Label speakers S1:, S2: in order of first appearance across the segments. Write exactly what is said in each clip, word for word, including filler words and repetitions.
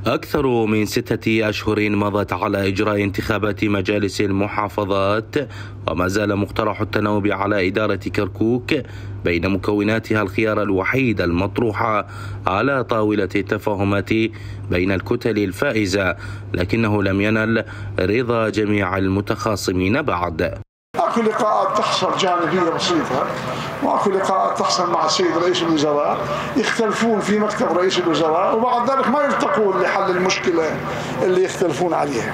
S1: أكثر من ستة أشهر مضت على إجراء انتخابات مجالس المحافظات، وما زال مقترح التناوب على إدارة كركوك بين مكوناتها الخيار الوحيد المطروح على طاولة التفاهمات بين الكتل الفائزة، لكنه لم ينل رضا جميع المتخاصمين بعد.
S2: اكو لقاءات تحصل جانبيه بسيطه، واكو لقاءات تحصل مع السيد رئيس الوزراء، يختلفون في مكتب رئيس الوزراء وبعد ذلك ما يلتقون لحل المشكله اللي يختلفون عليها.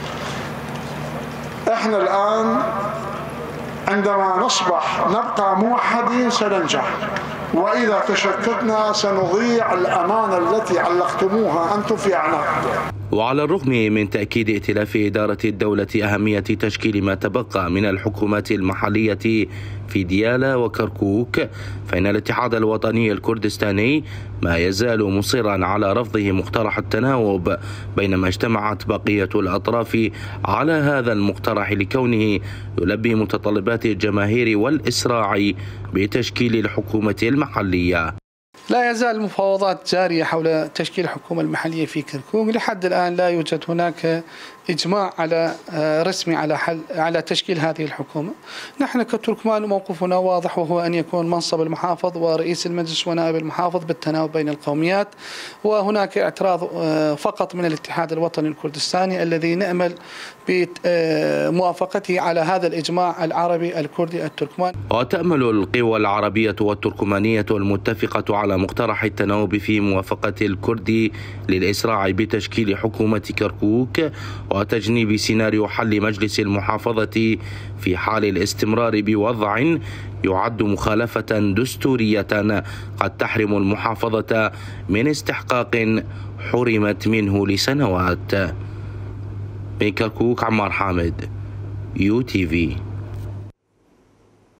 S2: احنا الان عندما نصبح نبقى موحدين سننجح، واذا تشتتنا سنضيع الامانه التي علقتموها انتم في اعناقنا.
S1: وعلى الرغم من تأكيد ائتلاف إدارة الدولة أهمية تشكيل ما تبقى من الحكومات المحلية في ديالى وكركوك، فإن الاتحاد الوطني الكردستاني ما يزال مصرا على رفضه مقترح التناوب، بينما اجتمعت بقية الأطراف على هذا المقترح لكونه يلبي متطلبات الجماهير والإسراع بتشكيل الحكومة المحلية.
S3: لا يزال المفاوضات جارية حول تشكيل الحكومة المحلية في كركوك. لحد الآن لا يوجد هناك إجماع على رسمي على حل على تشكيل هذه الحكومة. نحن كتركمان موقفنا واضح، وهو أن يكون منصب المحافظ ورئيس المجلس ونائب المحافظ بالتناوب بين القوميات، وهناك اعتراض فقط من الاتحاد الوطني الكردستاني الذي نأمل بموافقته على هذا الإجماع العربي الكردي التركمان.
S1: وتأمل القوى العربية والتركمانية المتفقة على مقترح التناوب في موافقة الكردي للإسراع بتشكيل حكومة كركوك وتجنيب سيناريو حل مجلس المحافظة في حال الاستمرار بوضع يعد مخالفة دستورية قد تحرم المحافظة من استحقاق حرمت منه لسنوات. من كركوك عمار حامد، يو تي في.